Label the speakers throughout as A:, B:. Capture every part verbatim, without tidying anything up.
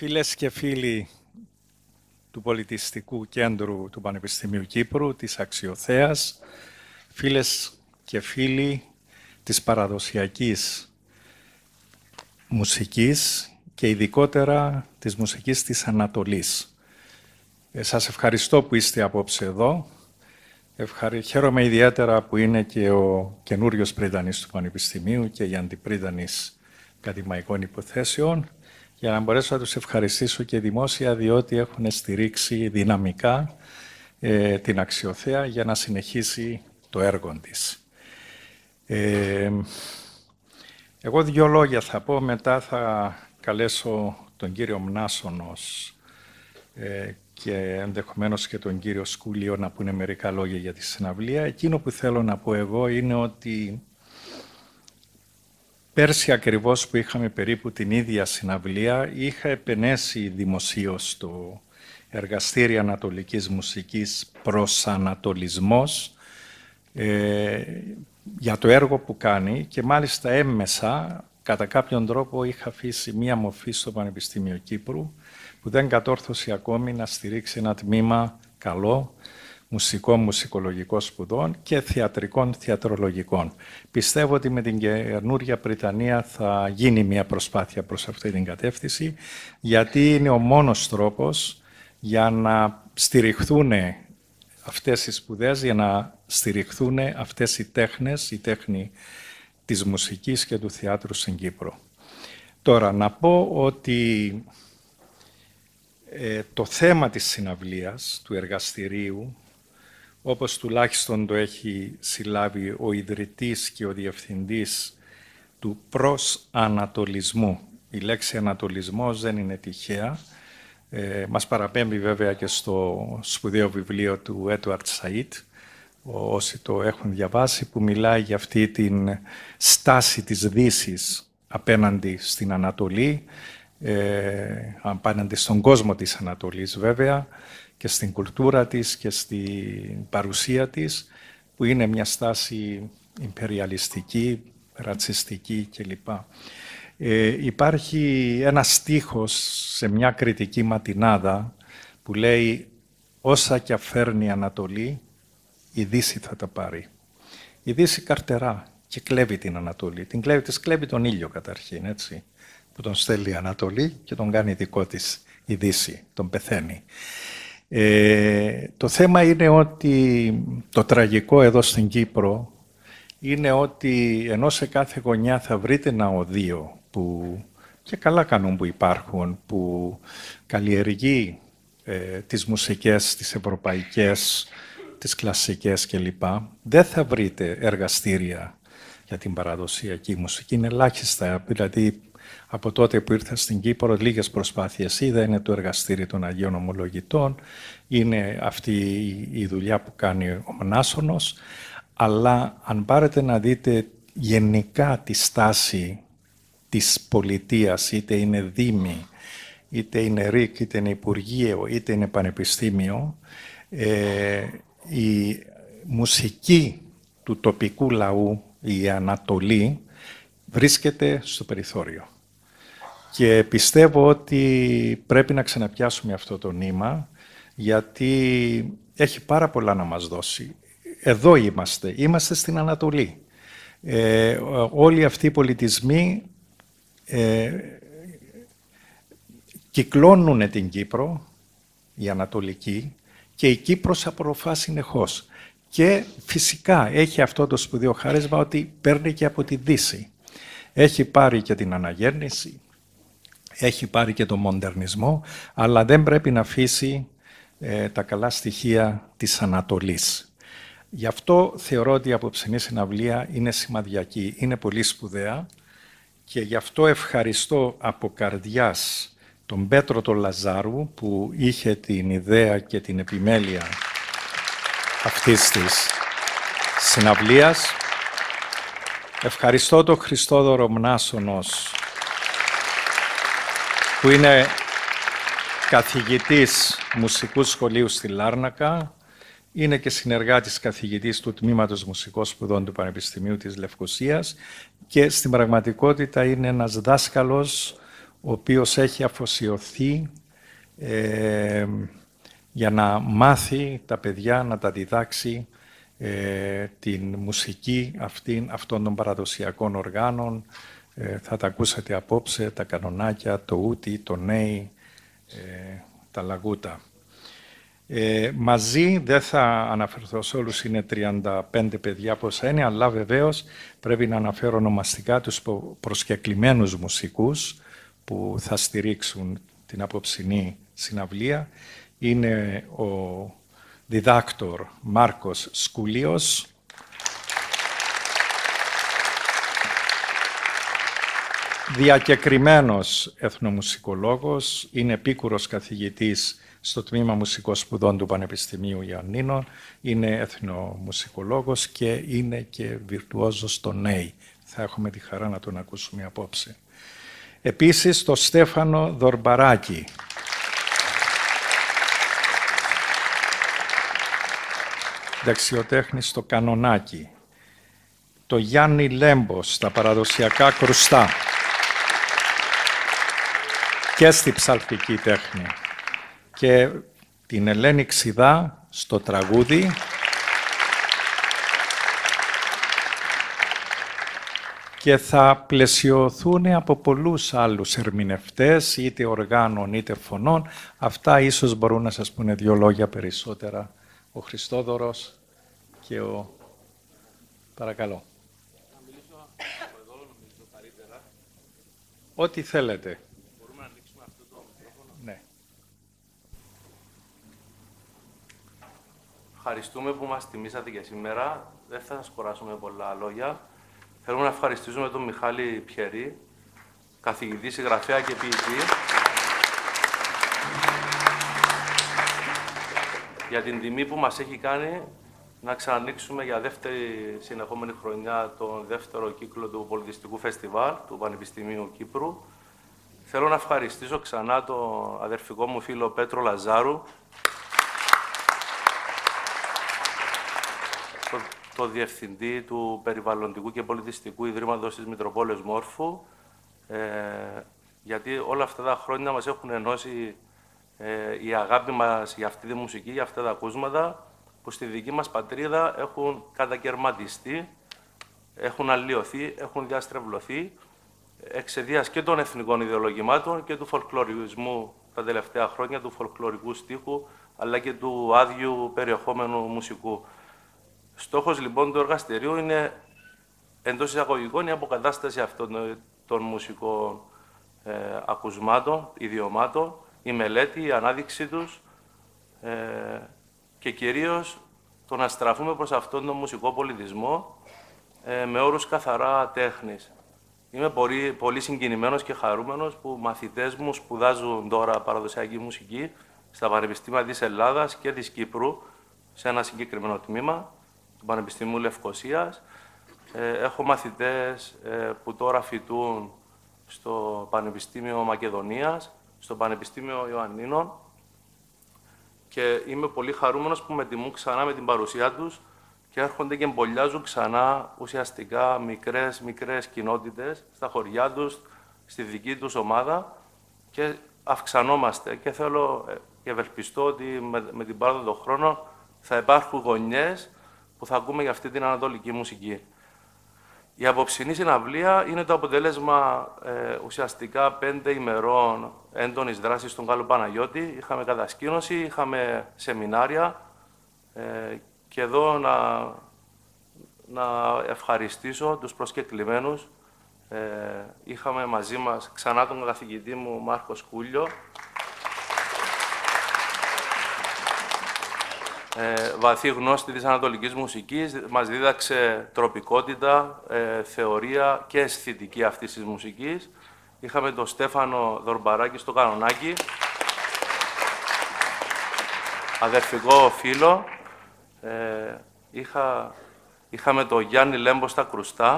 A: Φίλες και φίλοι του Πολιτιστικού Κέντρου του Πανεπιστημίου Κύπρου, της Αξιοθέας, φίλες και φίλοι της παραδοσιακής μουσικής και ειδικότερα της μουσικής της Ανατολής. Ε, σας ευχαριστώ που είστε απόψε εδώ. Ευχαρι... Χαίρομαι ιδιαίτερα που είναι και ο καινούριος πρίτανης του Πανεπιστημίου και η αντιπρίτανης ακαδημαϊκών υποθέσεων, για να μπορέσω να τους ευχαριστήσω και δημόσια, διότι έχουν στηρίξει δυναμικά ε, την Αξιοθέα για να συνεχίσει το έργο της. Ε, εγώ δύο λόγια θα πω, μετά θα καλέσω τον κύριο Μνάσονος ε, και ενδεχομένως και τον κύριο Σκούλιο να πούνε μερικά λόγια για τη συναυλία. Εκείνο που θέλω να πω εγώ είναι ότι πέρσι ακριβώς που είχαμε περίπου την ίδια συναυλία, είχα επενέσει δημοσίως το Εργαστήριο Ανατολικής Μουσικής Προσανατολισμός ε, για το έργο που κάνει και μάλιστα έμμεσα, κατά κάποιον τρόπο είχα αφήσει μία μορφή στο Πανεπιστήμιο Κύπρου που δεν κατόρθωσε ακόμη να στηρίξει ένα τμήμα καλό μουσικών, μουσικολογικών σπουδών και θεατρικών, θεατρολογικών. Πιστεύω ότι με την καινούρια Πριτανία θα γίνει μια προσπάθεια προς αυτή την κατεύθυνση, γιατί είναι ο μόνος τρόπος για να στηριχθούν αυτές οι σπουδές, για να στηριχθούν αυτές οι τέχνες, η τέχνη της μουσικής και του θεάτρου στην Κύπρο. Τώρα, να πω ότι ε, το θέμα της συναυλίας, του εργαστηρίου, όπως τουλάχιστον το έχει συλλάβει ο ιδρυτής και ο διευθυντής του προσανατολισμού. Η λέξη ανατολισμός δεν είναι τυχαία. Ε, μας παραπέμπει βέβαια και στο σπουδαίο βιβλίο του Έντουαρντ Σαΐντ, όσοι το έχουν διαβάσει, που μιλάει για αυτή την στάση της Δύσης απέναντι στην Ανατολή, ε, απέναντι στον κόσμο της Ανατολής βέβαια, και στην κουλτούρα της και στην παρουσία της, που είναι μια στάση ιμπεριαλιστική, ρατσιστική κλπ. Ε, υπάρχει ένα στίχος σε μια κριτική ματινάδα που λέει «Όσα κι αφέρνει η Ανατολή, η Δύση θα τα πάρει». Η Δύση καρτερά και κλέβει την Ανατολή. Την κλέβει, της κλέβει τον ήλιο καταρχήν, έτσι, που τον στέλνει η Ανατολή και τον κάνει δικό της η Δύση, τον πεθαίνει. Ε, το θέμα είναι ότι το τραγικό εδώ στην Κύπρο είναι ότι ενώ σε κάθε γωνιά θα βρείτε ένα οδείο που και καλά κάνουν που υπάρχουν, που καλλιεργεί ε, τις μουσικές, τις ευρωπαϊκές, τις κλασικές κλπ. Δεν θα βρείτε εργαστήρια για την παραδοσιακή μουσική, είναι ελάχιστα, δηλαδή από τότε που ήρθα στην Κύπρο, λίγες προσπάθειες είδα, είναι το εργαστήριο των Αγίων Ομολογητών, είναι αυτή η δουλειά που κάνει ο Μνάσονος, αλλά αν πάρετε να δείτε γενικά τη στάση της πολιτείας, είτε είναι δήμη, είτε είναι ΡΙΚ, είτε είναι Υπουργείο, είτε είναι Πανεπιστήμιο, ε, η μουσική του τοπικού λαού, η Ανατολή, βρίσκεται στο περιθώριο. Και πιστεύω ότι πρέπει να ξαναπιάσουμε αυτό το νήμα, γιατί έχει πάρα πολλά να μας δώσει. Εδώ είμαστε, είμαστε στην Ανατολή. Ε, όλοι αυτοί οι πολιτισμοί ε, κυκλώνουν την Κύπρο, η Ανατολική, και η Κύπρος απορροφά συνεχώς. Και φυσικά έχει αυτό το σπουδαίο χάρισμα ότι παίρνει και από τη Δύση. Έχει πάρει και την αναγέννηση, έχει πάρει και τον μοντερνισμό, αλλά δεν πρέπει να αφήσει ε, τα καλά στοιχεία της Ανατολής. Γι' αυτό θεωρώ ότι η απόψινή συναυλία είναι σημαδιακή, είναι πολύ σπουδαία και γι' αυτό ευχαριστώ από καρδιάς τον Πέτρο τον Λαζάρου που είχε την ιδέα και την επιμέλεια αυτής της συναυλίας. Ευχαριστώ τον Χριστόδωρο Μνάσονος, που είναι καθηγητής μουσικού σχολείου στη Λάρνακα, είναι και συνεργάτης καθηγητής του Τμήματος Μουσικών Σπουδών του Πανεπιστημίου της Λευκωσίας και στην πραγματικότητα είναι ένας δάσκαλος ο οποίος έχει αφοσιωθεί ε, για να μάθει τα παιδιά, να τα διδάξει ε, την μουσική αυτήν, αυτών των παραδοσιακών οργάνων. Ε, θα τα ακούσατε απόψε, τα κανονάκια, το ούτι, το νέι, ε, τα λαγούτα. Ε, μαζί δεν θα αναφερθώ σε όλους, είναι τριάντα πέντε παιδιά πόσα είναι, αλλά βεβαίως πρέπει να αναφέρω ονομαστικά τους προσκεκλημένους μουσικούς που θα στηρίξουν την απόψινή συναυλία. Είναι ο διδάκτορ Μάρκος Σκουλίος, διακεκριμένος εθνομουσικολόγος, είναι επίκουρος καθηγητής στο Τμήμα Μουσικών Σπουδών του Πανεπιστημίου Ιωαννίνων, είναι εθνομουσικολόγος και είναι και βιρτουόζος στο νέι. Θα έχουμε τη χαρά να τον ακούσουμε απόψε. Επίσης, το Στέφανο Δορμπαράκη. Δεξιοτέχνη στο κανονάκι. Το Γιάννη Λέμπο στα παραδοσιακά κρουστά και στη ψαλτική τέχνη. Και την Ελένη Ξιδά στο τραγούδι. Και θα πλαισιωθούν από πολλούς άλλους ερμηνευτές, είτε οργάνων είτε φωνών. Αυτά ίσως μπορούν να σας πούνε δύο λόγια περισσότερα. Ο Χριστόδωρος και ο... Παρακαλώ.
B: Να μιλήσω από εδώ, νομίζω καλύτερα.
A: Ό,τι θέλετε.
B: Μπορούμε να ανοίξουμε αυτό το μικρόφωνο.
A: Ναι.
B: Ευχαριστούμε που μας τιμήσατε και σήμερα. Δεν θα σας κουράσουμε πολλά λόγια. Θέλουμε να ευχαριστήσουμε τον Μιχάλη Πιερή, καθηγητή, συγγραφέα και ποιητή, για την τιμή που μας έχει κάνει να ξανανοίξουμε για δεύτερη συνεχόμενη χρονιά τον δεύτερο κύκλο του πολιτιστικού φεστιβάλ του Πανεπιστημίου Κύπρου. Θέλω να ευχαριστήσω ξανά τον αδερφικό μου φίλο Πέτρο Λαζάρου, το, το διευθυντή του Περιβαλλοντικού και Πολιτιστικού Ιδρύματος της Μητροπόλεως Μόρφου, ε, γιατί όλα αυτά τα χρόνια μας έχουν ενώσει ε, η αγάπη μας για αυτή τη μουσική, για αυτά τα ακούσματα, που στη δική μας πατρίδα έχουν κατακαιρματιστεί, έχουν αλλοιωθεί, έχουν διαστρεβλωθεί εξαιτίας και των εθνικών ιδεολογημάτων και του φολκλωρισμού τα τελευταία χρόνια, του φολκλωρικού στίχου, αλλά και του άδειου περιεχόμενου μουσικού. Στόχος λοιπόν του εργαστηρίου είναι εντός εισαγωγικών η αποκατάσταση αυτών των μουσικών ε, ακουσμάτων, ιδιωμάτων, η μελέτη, η ανάδειξή τους ε, και κυρίως το να στραφούμε προς αυτόν τον μουσικό πολιτισμό ε, με όρους καθαρά τέχνης. Είμαι πολύ, πολύ συγκινημένος και χαρούμενος που μαθητές μου σπουδάζουν τώρα παραδοσιακή μουσική στα πανεπιστήμια της Ελλάδας και της Κύπρου, σε ένα συγκεκριμένο τμήμα του Πανεπιστημίου Λευκωσίας. Ε, έχω μαθητές ε, που τώρα φοιτούν στο Πανεπιστήμιο Μακεδονίας, στο Πανεπιστήμιο Ιωαννίνων, και είμαι πολύ χαρούμενος που με τιμούν ξανά με την παρουσία τους και έρχονται και εμπολιάζουν ξανά ουσιαστικά μικρές, μικρές κοινότητες στα χωριά τους, στη δική τους ομάδα, και αυξανόμαστε. Και θέλω και ευελπιστώ ότι με, με την πάροδο των χρόνων θα υπάρχουν γωνιές που θα ακούμε για αυτή την ανατολική μουσική. Η απόψινή συναυλία είναι το αποτέλεσμα ε, ουσιαστικά πέντε ημερών έντονης δράσης στον Κάλλο Παναγιώτη. Είχαμε κατασκήνωση, είχαμε σεμινάρια ε, και εδώ να, να ευχαριστήσω τους προσκεκλημένους. Ε, είχαμε μαζί μας ξανά τον καθηγητή μου Μάρκο Σκούλιο, Ε, βαθύ γνώστη της ανατολικής μουσικής, μας δίδαξε τροπικότητα, ε, θεωρία και αισθητική αυτής της μουσικής. Είχαμε τον Στέφανο Δορμπαράκη στο κανονάκι, αδερφικό φίλο. Ε, είχα, είχαμε τον Γιάννη Λέμπο στα κρουστά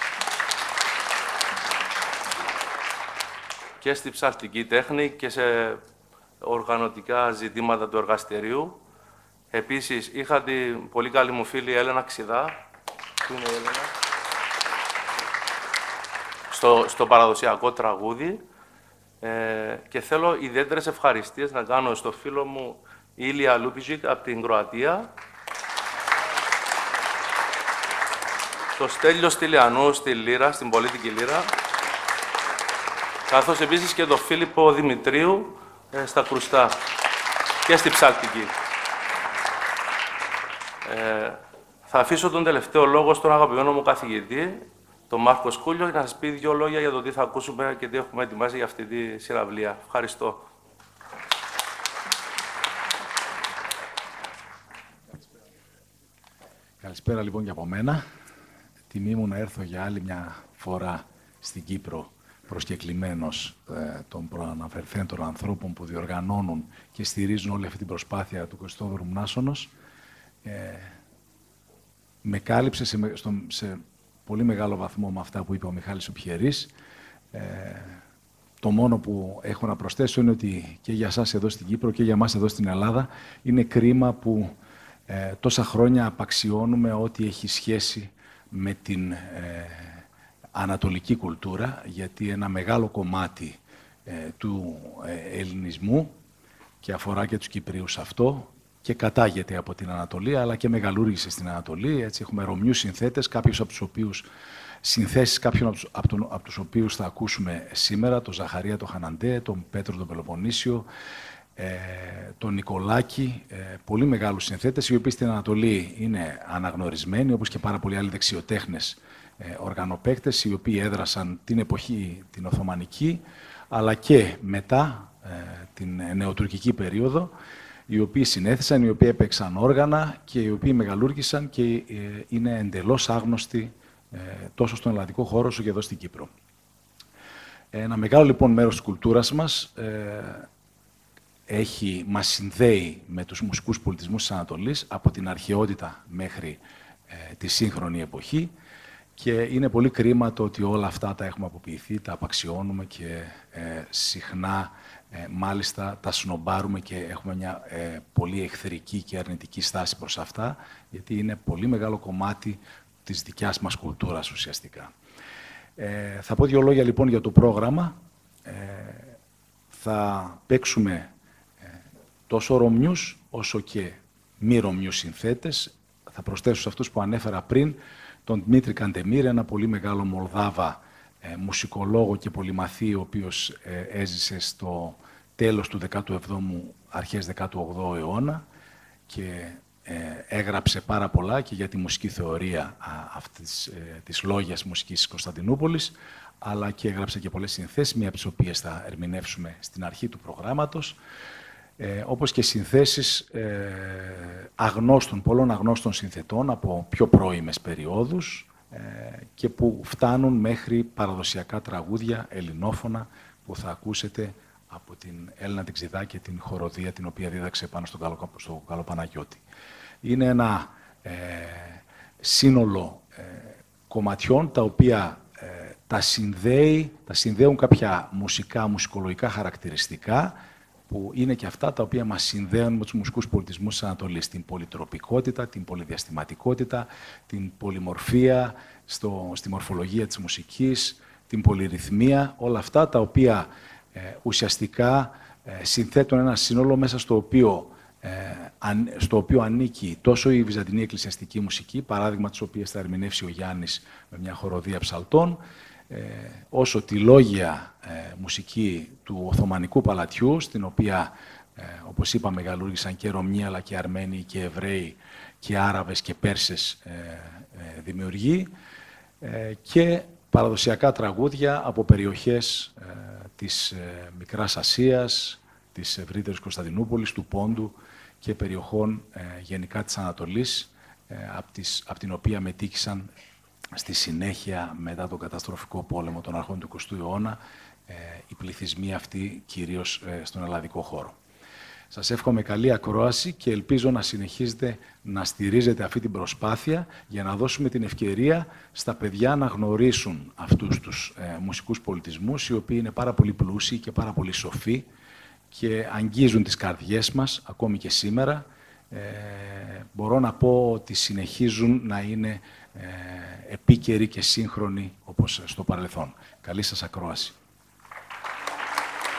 B: και στη ψαλτική τέχνη και σε οργανωτικά ζητήματα του εργαστηρίου. Επίσης, είχα την πολύ καλή μου φίλη Έλενα Ξιδά, που είναι η Έλενα, στο, στο παραδοσιακό τραγούδι, Ε, και θέλω ιδιαίτερες ευχαριστίες να κάνω στο φίλο μου Ήλια Λούπιτζικ από την Κροατία, το Στέλιο Στυλιανού στη Λύρα, στην πολίτικη Λύρα, καθώς επίσης και τον Φίλιππο Δημητρίου ε, στα Κρουστά και στη Ψάλτικη. Ε, θα αφήσω τον τελευταίο λόγο στον αγαπημένο μου καθηγητή, τον Μάρκο Σκούλιο, για να σας πει δύο λόγια για το τι θα ακούσουμε και τι έχουμε ετοιμάσει για αυτή τη συναυλία. Ευχαριστώ.
C: Καλησπέρα λοιπόν και από μένα. Τιμή μου να έρθω για άλλη μια φορά στην Κύπρο προσκεκλημένος ε, των προαναφερθέντων ανθρώπων που διοργανώνουν και στηρίζουν όλη αυτή την προσπάθεια του Χριστόδωρου Μνάσωνος. Ε, με κάλυψε σε, στο, σε πολύ μεγάλο βαθμό με αυτά που είπε ο Μιχάλης ο Πιερής. Ε, το μόνο που έχω να προσθέσω είναι ότι και για εσάς εδώ στην Κύπρο και για εμάς εδώ στην Ελλάδα είναι κρίμα που ε, τόσα χρόνια απαξιώνουμε ό,τι έχει σχέση με την ε, ανατολική κουλτούρα, γιατί ένα μεγάλο κομμάτι ε, του ε, ελληνισμού και αφορά και τους Κυπρίους αυτό και κατάγεται από την Ανατολή, αλλά και μεγαλούργησε στην Ανατολή. Έτσι έχουμε Ρωμιούς συνθέτες, κάποιους από τους οποίους συνθέσεις κάποιων από τους, από, τον, από τους οποίους θα ακούσουμε σήμερα, τον Ζαχαρία τον Χαναντέ, τον Πέτρο τον Πελοποννήσιο, ε, τον Νικολάκη, ε, πολύ μεγάλους συνθέτες, οι οποίοι στην Ανατολή είναι αναγνωρισμένοι, όπως και πάρα πολλοί άλλοι δεξιοτέχνες ε, οργανοπαίκτες, οι οποίοι έδρασαν την εποχή την Οθωμανική, αλλά και μετά ε, την νεοτουρκική περίοδο, οι οποίοι συνέθεσαν, οι οποίοι έπαιξαν όργανα και οι οποίοι μεγαλούργησαν και ε, είναι εντελώς άγνωστοι ε, τόσο στον ελλαδικό χώρο όσο και εδώ στην Κύπρο. Ένα μεγάλο λοιπόν μέρος της κουλτούρας μας ε, έχει, μας συνδέει με τους μουσικούς πολιτισμούς της Ανατολής από την αρχαιότητα μέχρι ε, τη σύγχρονη εποχή και είναι πολύ κρίμα το ότι όλα αυτά τα έχουμε αποποιηθεί, τα απαξιώνουμε και ε, συχνά ε, μάλιστα τα σνομπάρουμε και έχουμε μια ε, πολύ εχθρική και αρνητική στάση προς αυτά, γιατί είναι πολύ μεγάλο κομμάτι της δικιάς μας κουλτούρας ουσιαστικά. Ε, θα πω δύο λόγια λοιπόν για το πρόγραμμα. Ε, θα παίξουμε ε, τόσο Ρωμιούς όσο και μη Ρωμιούς συνθέτες. Θα προσθέσω σε αυτούς που ανέφερα πριν τον Δημήτρη Καντεμίρ, ένα πολύ μεγάλο Μολδάβα ε, μουσικολόγο και πολυμαθή, ο οποίος ε, έζησε στο τέλος του δέκατου εβδόμου, αρχές δέκατου όγδοου αιώνα και ε, έγραψε πάρα πολλά και για τη μουσική θεωρία α, αυτής ε, της λόγιας μουσικής της Κωνσταντινούπολης, αλλά και έγραψε και πολλές συνθέσεις, μία από τις οποίες θα ερμηνεύσουμε στην αρχή του προγράμματος, ε, όπως και συνθέσεις ε, αγνώστων, πολλών αγνώστων συνθετών από πιο πρώιμες περιόδους ε, και που φτάνουν μέχρι παραδοσιακά τραγούδια ελληνόφωνα που θα ακούσετε από την Έλληνα την Ξηδά και την χοροδία την οποία δίδαξε πάνω στον Καλό, στο Καλοπαναγιώτη. Είναι ένα ε, σύνολο ε, κομματιών τα οποία ε, τα, συνδέει, τα συνδέουν κάποια μουσικά, μουσικολογικά χαρακτηριστικά που είναι και αυτά τα οποία μας συνδέουν με τους μουσικούς πολιτισμούς της Ανατολής. Την πολυτροπικότητα, την πολυδιαστηματικότητα, την πολυμορφία στο, στη μορφολογία της μουσικής, την πολυρυθμία, όλα αυτά τα οποία ε, ουσιαστικά ε, συνθέτουν ένα σύνολο μέσα στο οποίο, ε, αν, στο οποίο ανήκει τόσο η βυζαντινή εκκλησιαστική μουσική, παράδειγμα της οποίας θα ερμηνεύσει ο Γιάννης με μια χοροδία ψαλτών, Ε, όσο τη λόγια ε, μουσική του Οθωμανικού Παλατιού, στην οποία, ε, όπως είπα, μεγαλούργησαν και Ρωμιοί, αλλά και Αρμένοι και Εβραίοι και Άραβες και Πέρσες ε, ε, δημιουργοί, ε, και παραδοσιακά τραγούδια από περιοχές ε, της ε, Μικράς Ασίας, της ευρύτερης Κωνσταντινούπολης, του Πόντου και περιοχών ε, γενικά της Ανατολής, ε, από, τις, από την οποία μετήχησαν στη συνέχεια, μετά τον καταστροφικό πόλεμο των αρχών του εικοστού αιώνα, ε, οι πληθυσμοί αυτοί κυρίως ε, στον ελλαδικό χώρο. Σας εύχομαι καλή ακρόαση και ελπίζω να συνεχίζετε να στηρίζετε αυτή την προσπάθεια για να δώσουμε την ευκαιρία στα παιδιά να γνωρίσουν αυτούς τους ε, μουσικούς πολιτισμούς, οι οποίοι είναι πάρα πολύ πλούσιοι και πάρα πολύ σοφοί και αγγίζουν τις καρδιές μας ακόμη και σήμερα. Ε, μπορώ να πω ότι συνεχίζουν να είναι ε, επίκαιροι και σύγχρονοι όπως στο παρελθόν. Καλή σας ακρόαση.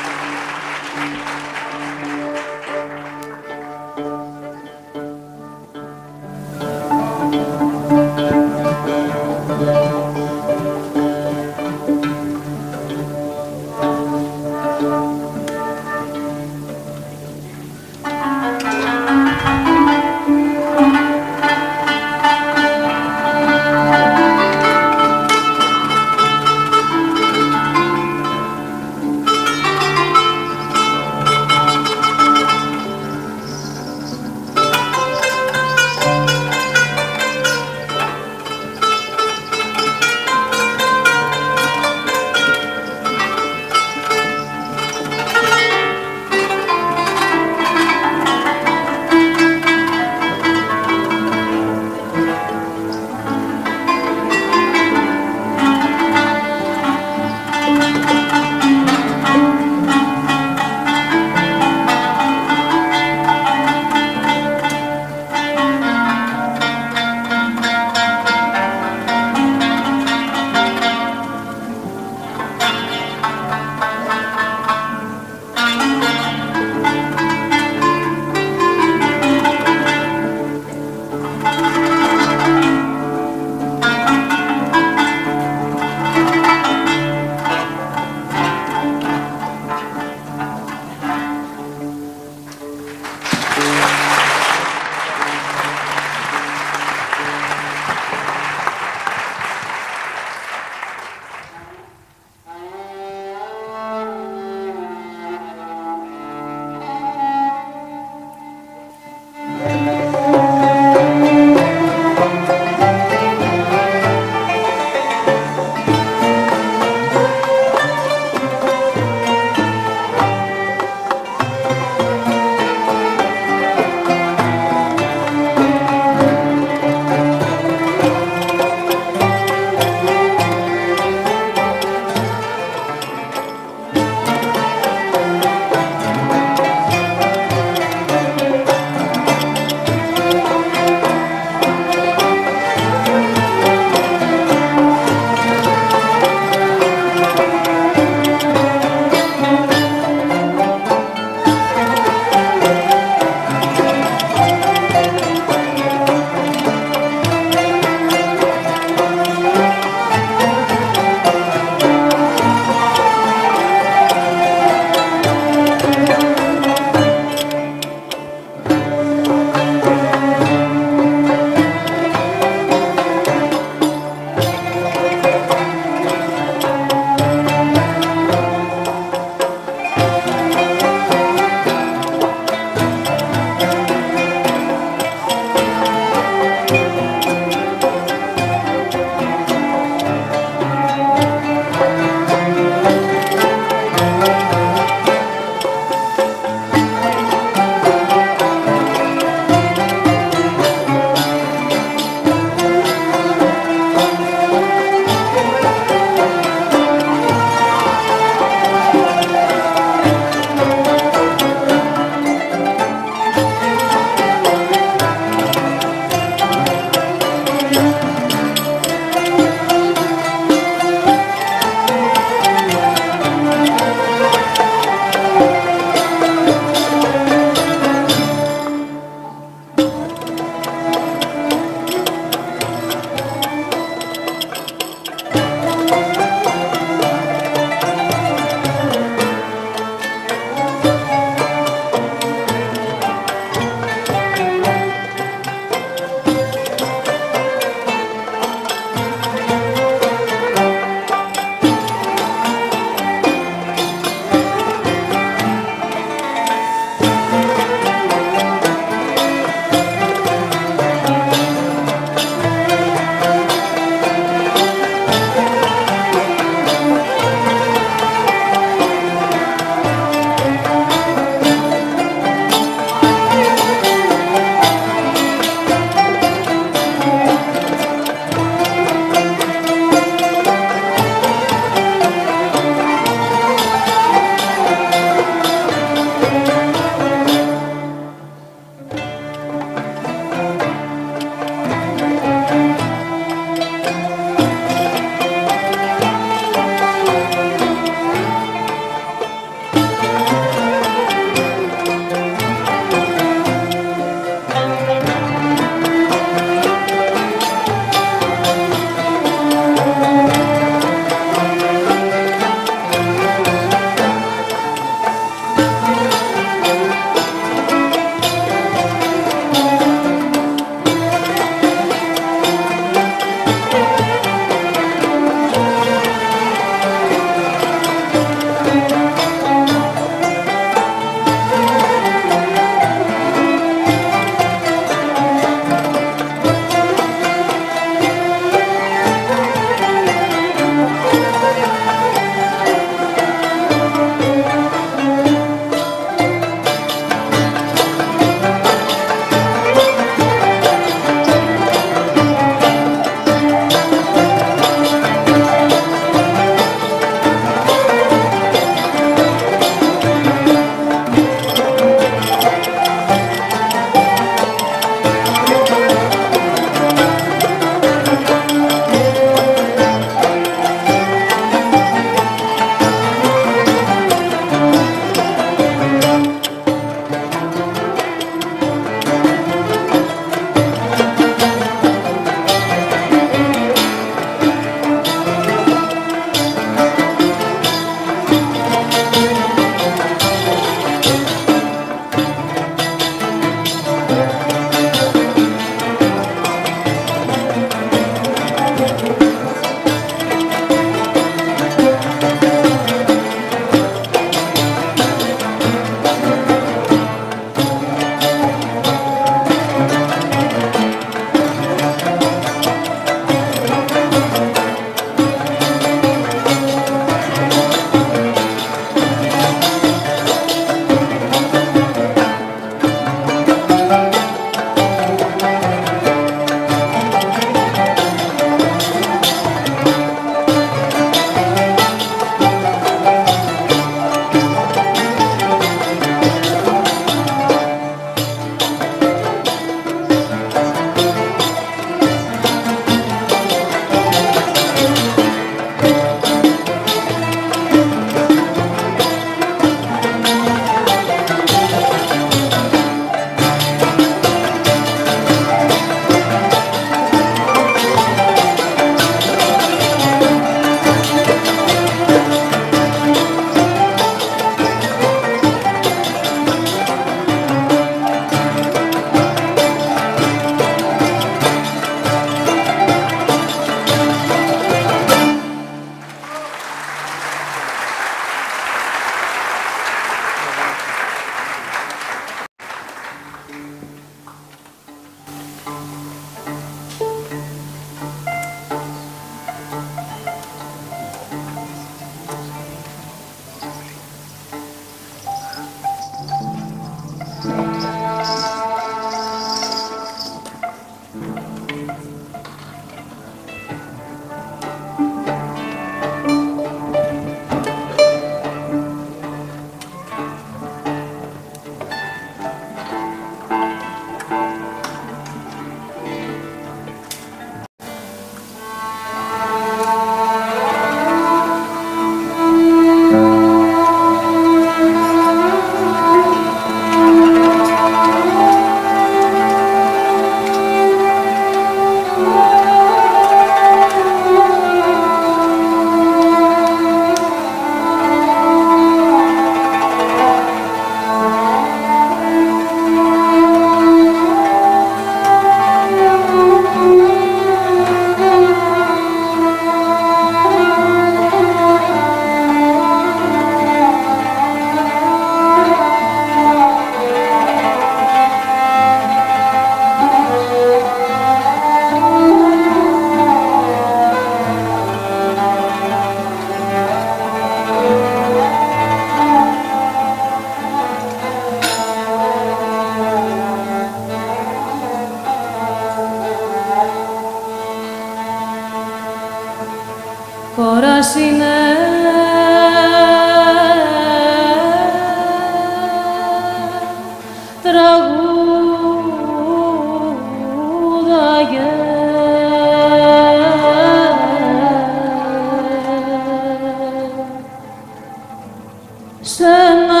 D: σ' ένα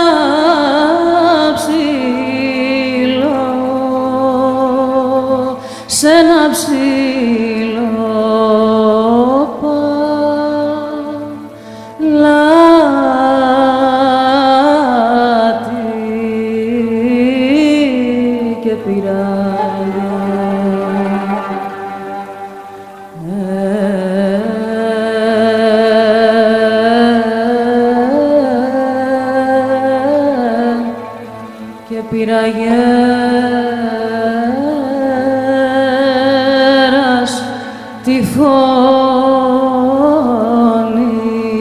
D: ψηλό, σ' ένα ψηλό παλάτι και πειράγια. Πειραγέρας τη φωνή.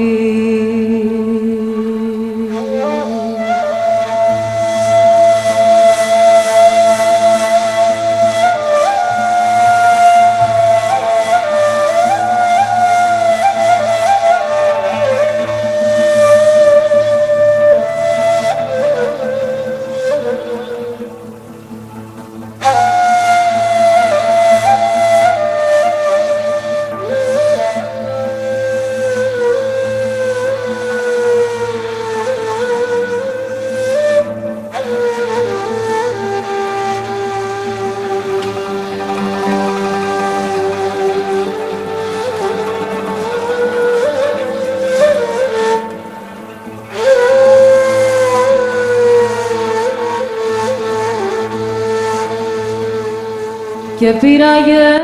D: Και πειραγέρας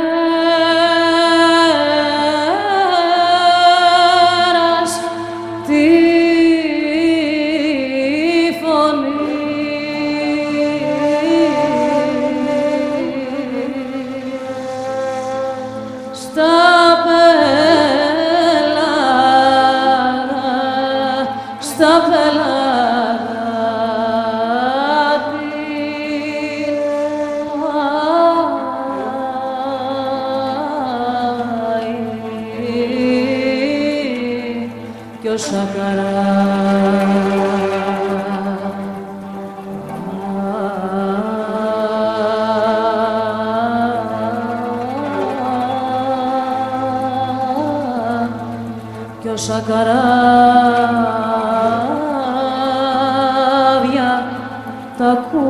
D: τη φωνή. Στα πέλαγα, στα πέλαγα κι ο Σακαράς κι ο Σακαράβια τα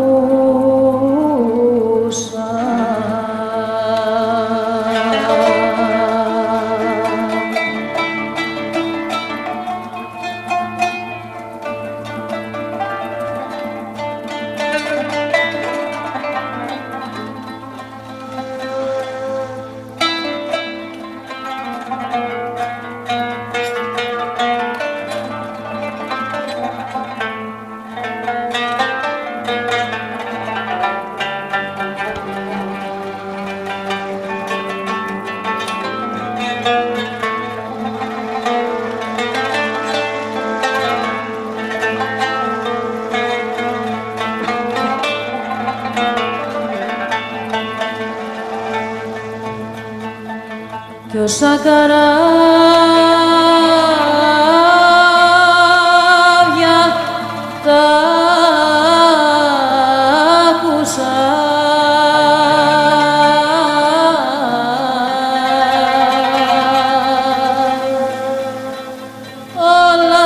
D: ακούσα. Κι ο Σακαράβια τα άκουσα. Όλα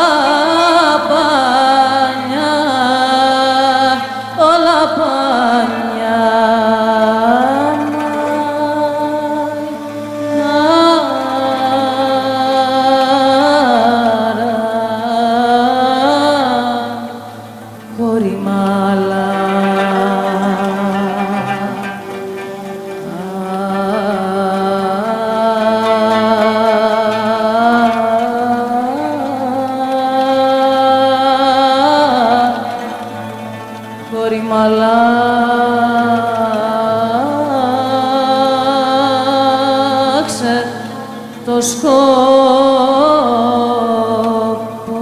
D: πάνια, όλα πάνια. Μαλάξε το σκόπο.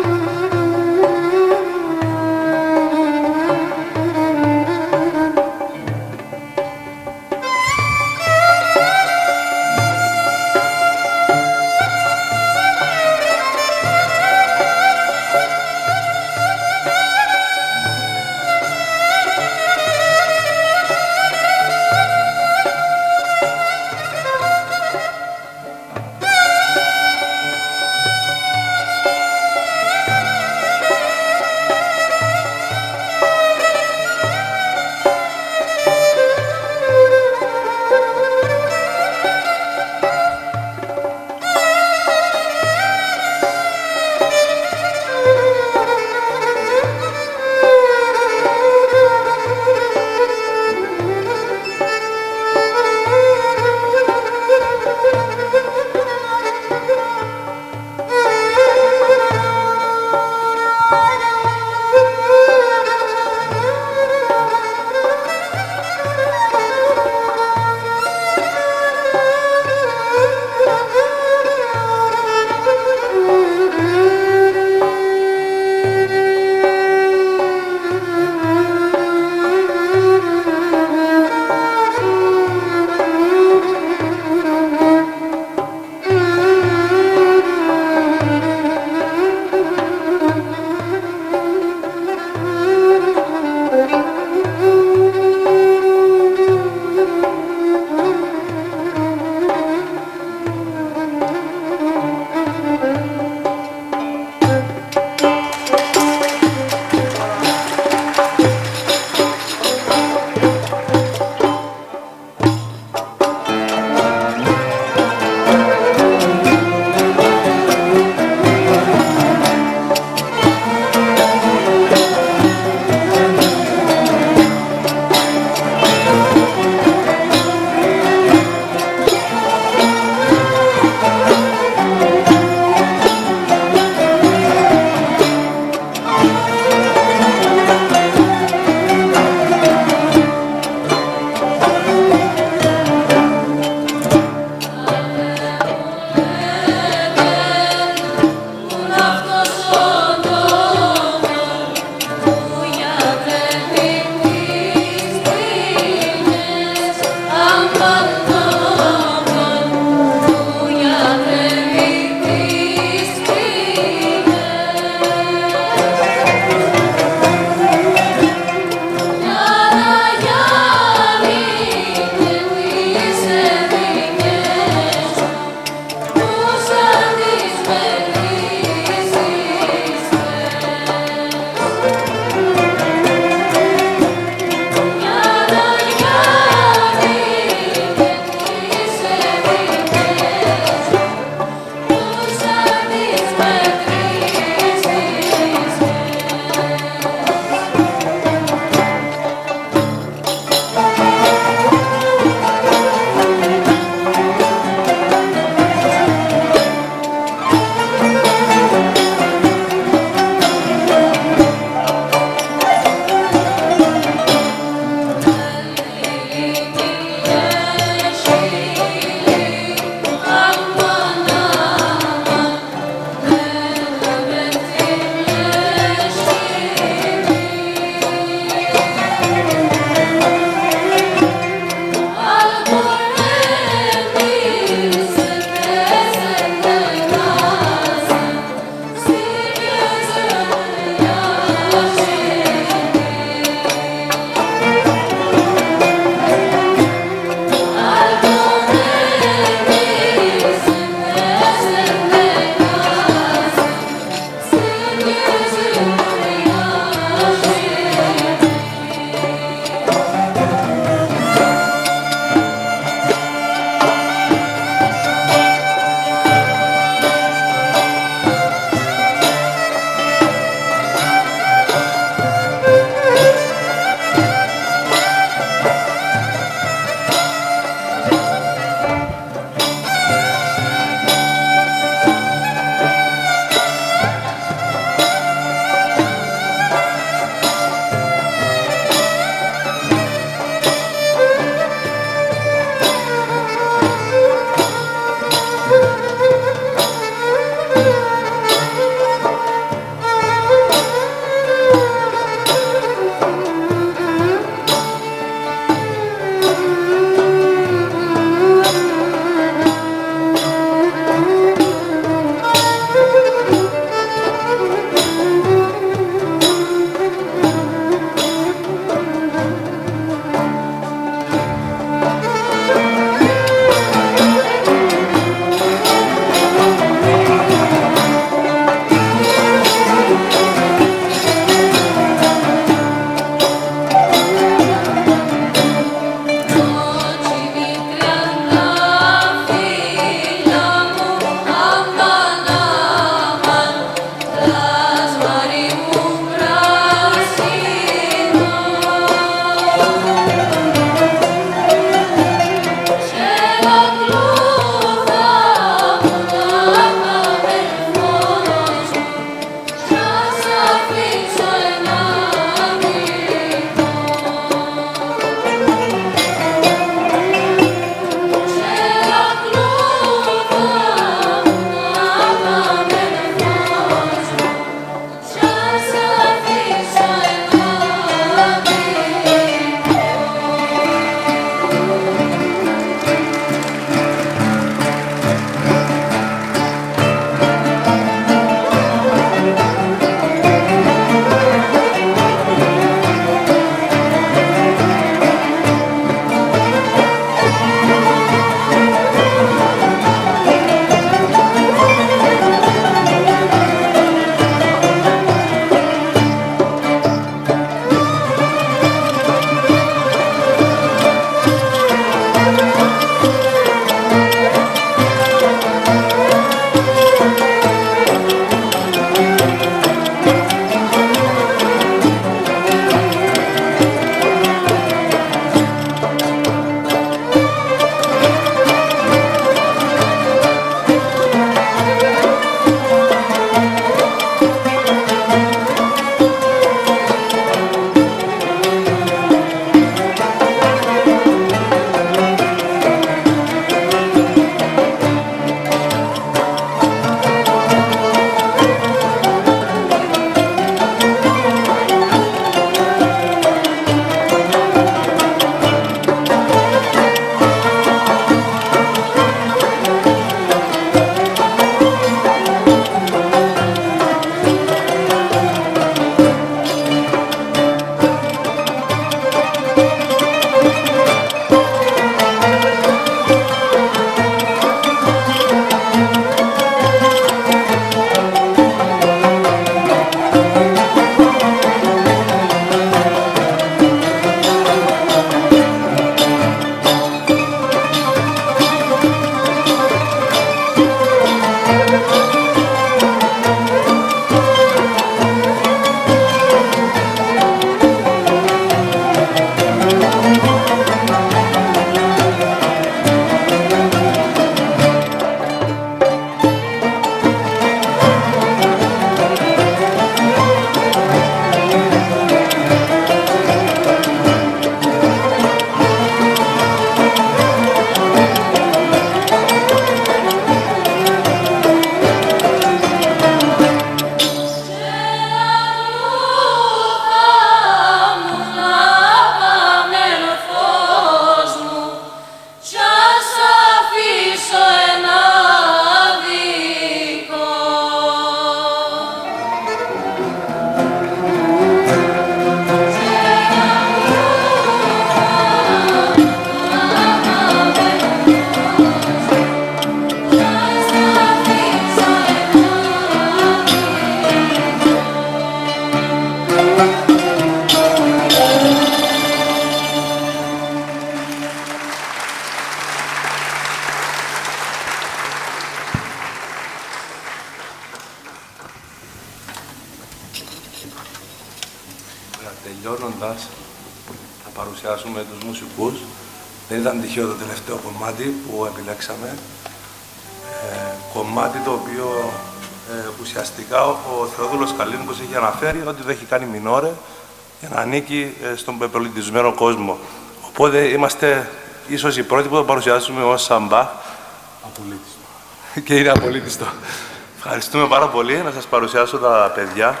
B: Οδάς. Θα παρουσιάσουμε τους μουσικούς. Δεν ήταν τυχαίο το τελευταίο κομμάτι που επιλέξαμε. Ε, κομμάτι το οποίο ε, ουσιαστικά ο Θεόδουλος Καλλίνικος έχει αναφέρει ότι δεν έχει κάνει μινόρε για να ανήκει ε, στον πεπολιτισμένο κόσμο. Οπότε είμαστε ίσως οι πρώτοι που θα παρουσιάσουμε ως Σαμπάχ.
C: Απολύτιστο.
B: Και είναι απολύτιστο. Ευχαριστούμε πάρα πολύ. Να σας παρουσιάσω τα παιδιά.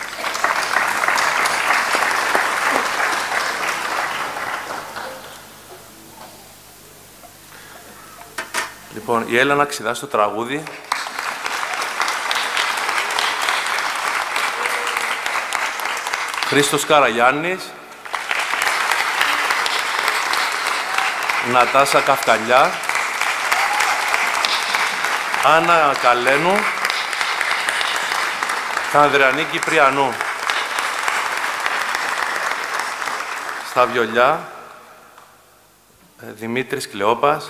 B: Λοιπόν, η Έλενα Ξηδά στο τραγούδι. Χρήστος Καραγιάννης. Νατάσα Καυκαλιά. Άννα Καλένου. Ανδριανή Κυπριανού. Στα βιολιά, Δημήτρης Κλεόπας.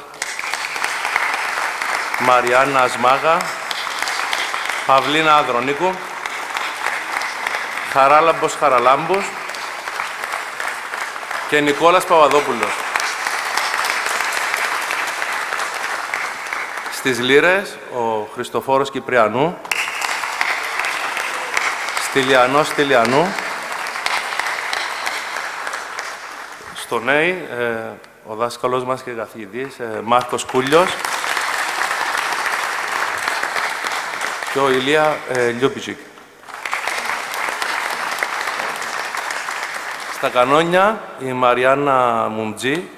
B: Μαριάννα Ασμάγα. Παυλίνα Ανδρονίκου. Χαράλαμπος Χαραλάμπος και Νικόλας Παπαδόπουλος. Στις λύρες, ο Χριστοφόρος Κυπριανού. Στυλιανός Στυλιανού. Στο νέι, ε, ο δάσκαλος μας και καθηγητής, ε, Μάρκος Κούλιος. Και ο Ηλία ε, Λιούπιτσικ. Στα κανόνια, η Μαριάννα Μουμτζή.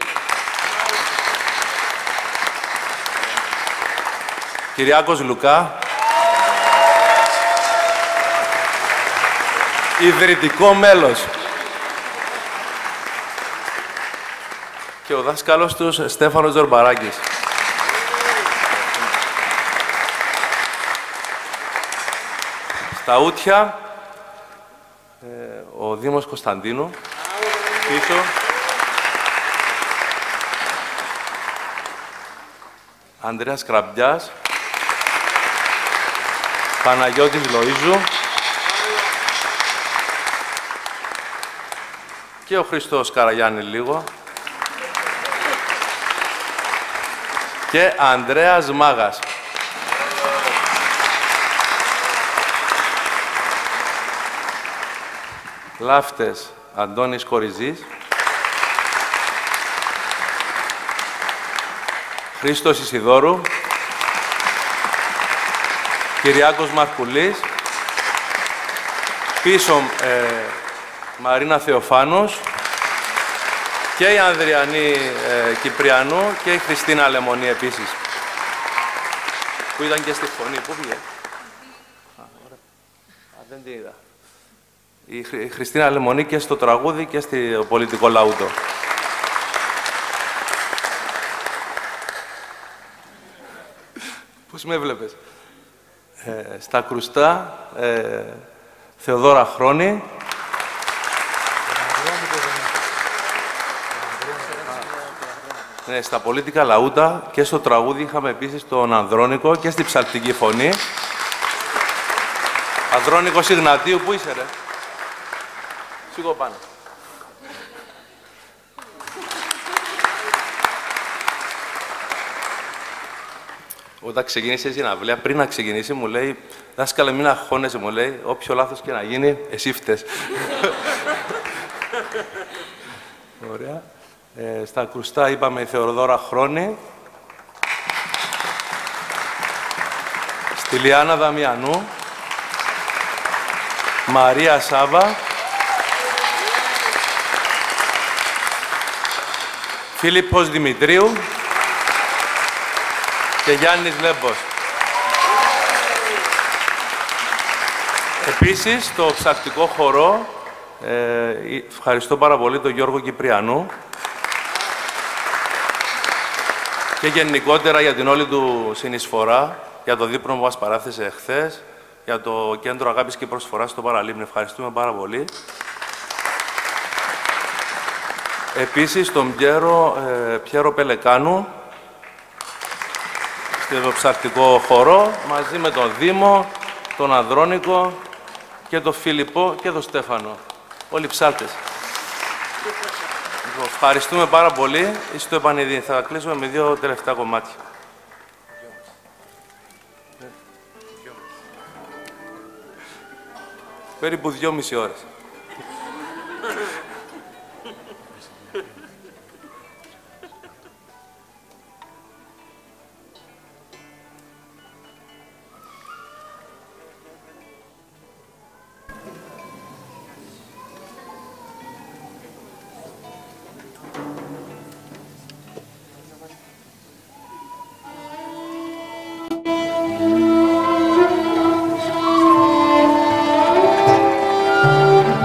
B: Κυριάκος Λουκά. Ιδρυτικό μέλος. Και ο δάσκαλος τους, Στέφανος Ζορμπαράκης. Στα ούτια, ε, ο Δήμος Κωνσταντίνου. Πίσω. Ανδρέας Κραμπιάς. Παναγιώτης Λοΐζου. Και ο Χριστός Καραγιάννη λίγο. Και Ανδρέας Μάγας. Λάφτες Αντώνης Κοριζής. Χρήστος Ισιδόρου. Κυριάκος Μαρκουλής. Πίσω ε, Μαρίνα Θεοφάνος. Και η Ανδριανή ε, Κυπριανού και η Χριστίνα Λεμονή επίσης. Που ήταν και στη φωνή. Πού πήγε? Α, ωραία. Α, δεν την είδα. Η, Χρυ, η Χριστίνα Λεμονή και στο τραγούδι και στο πολιτικό λαούτο. Πώς με έβλεπες? Ε, στα κρουστά, ε, Θεοδόρα Χρόνη. Ναι, στα πολίτικα λαούτα και στο τραγούδι είχαμε επίσης τον Ανδρώνικο και στη ψαλτική φωνή. Ανδρώνικος Ιγνατίου, πού είσαι ρε? Σήκω πάνω. Όταν ξεκίνησε η συναυλία, πριν να ξεκινήσει, μου λέει «Δάσκαλε, μην αγχώνεσαι», μου λέει, «όποιο λάθος και να γίνει, εσύ φταίς». Ωραία. Ε, στα κρουστά είπαμε η Θεοδόρα Χρόνη. Στη Λιάννα Δαμιανού. Μαρία Σάβα. Φίλιππος Δημητρίου. Και Γιάννης Λέμπος. Επίσης, στο ψακτικό χορό, ε, ευχαριστώ πάρα πολύ τον Γιώργο Κυπριανού και γενικότερα για την όλη του συνεισφορά, για το δείπνο που μας παράθεσε εχθές, για το Κέντρο Αγάπης και Προσφοράς στο Παραλίμνη. Ευχαριστούμε πάρα πολύ. Επίσης, τον Πιέρο, ε, Πιέρο Πελεκάνου, στο ψαρτικό χορό, μαζί με τον Δήμο, τον Ανδρώνικο και τον Φίλιππο και τον Στέφανο. Όλοι ψάλτες. Λοιπόν, ευχαριστούμε πάρα πολύ. Είστε το επανειδή. Θα κλείσουμε με δύο τελευταία κομμάτια. Περίπου δυόμιση ώρες.
D: Thank you.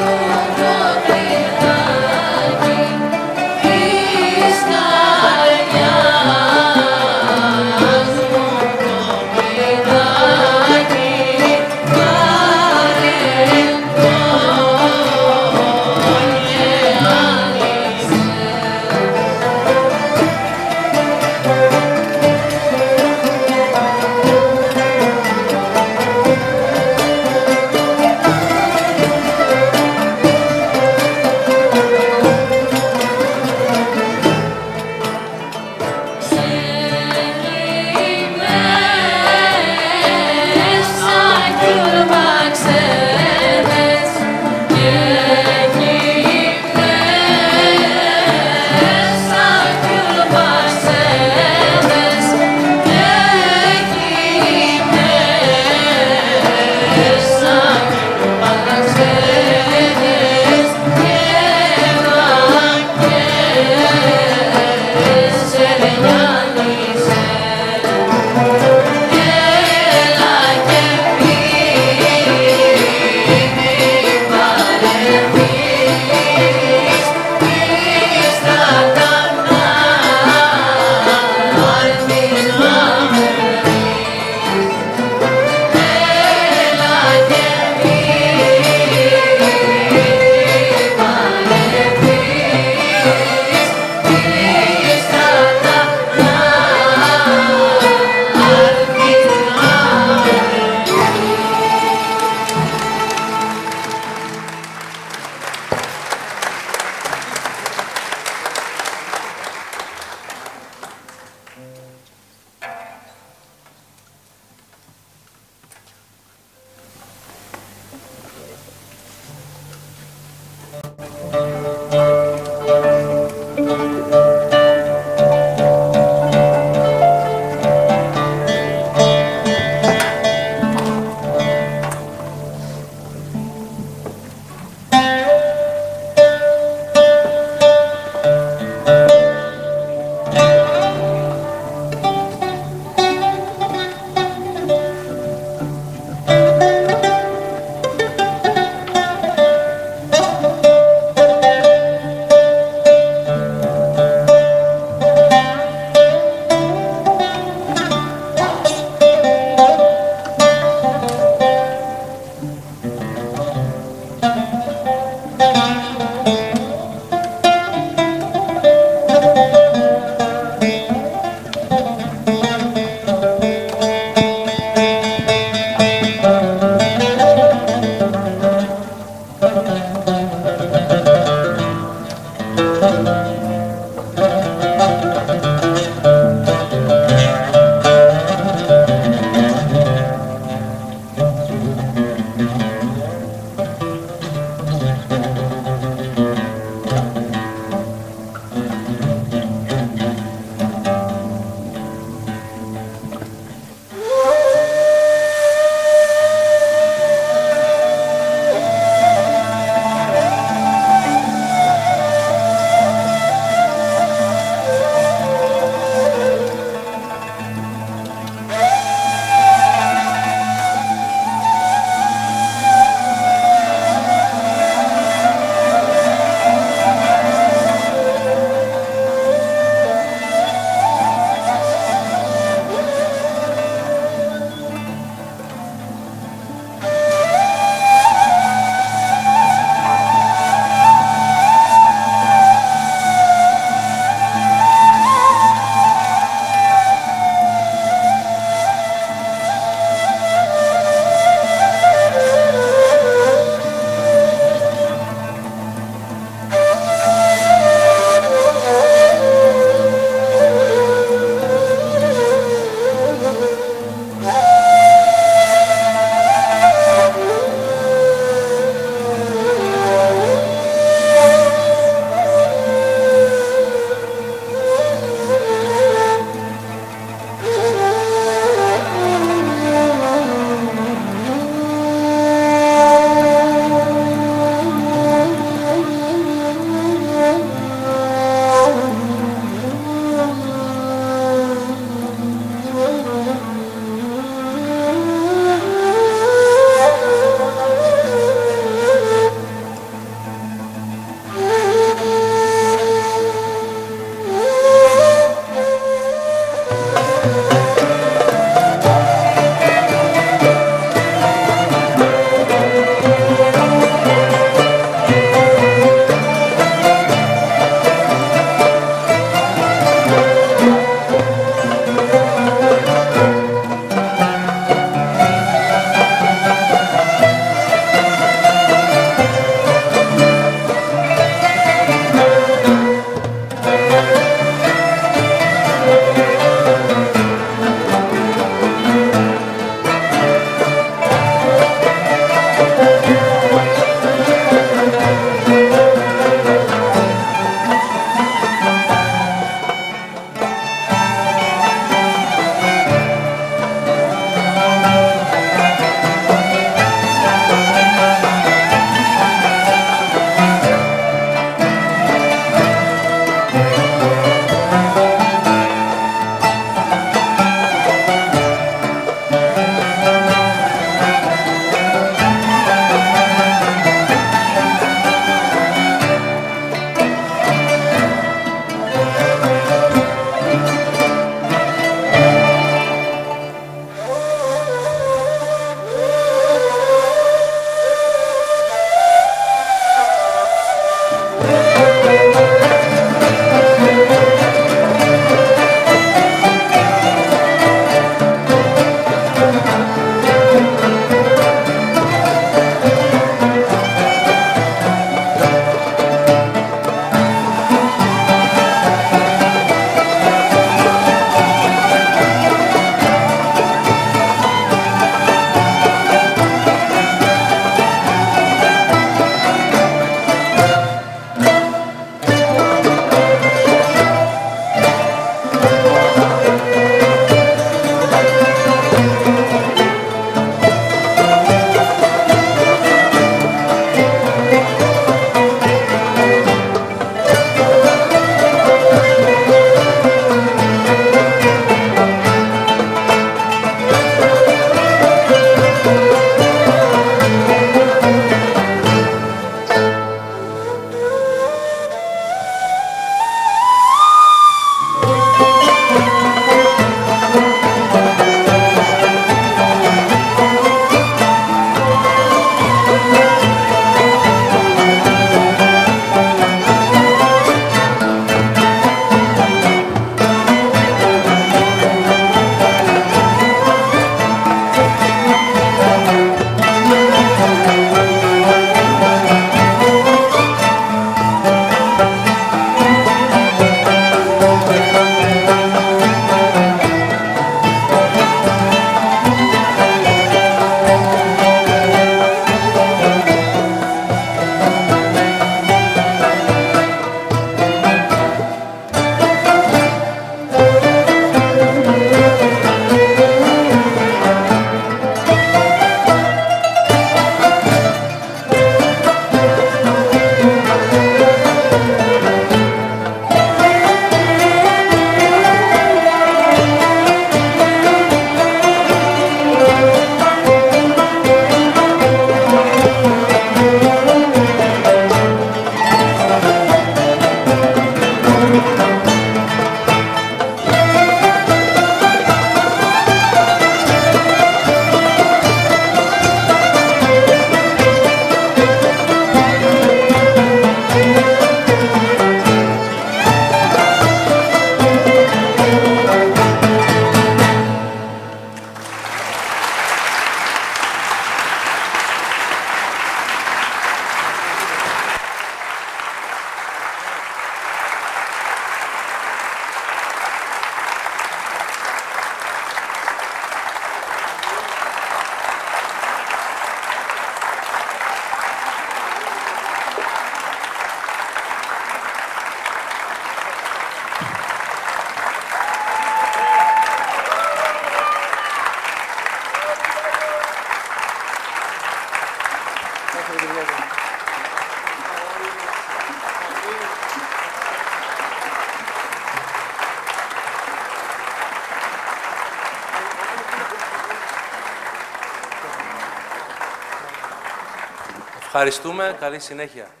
B: Ευχαριστούμε. Καλή συνέχεια.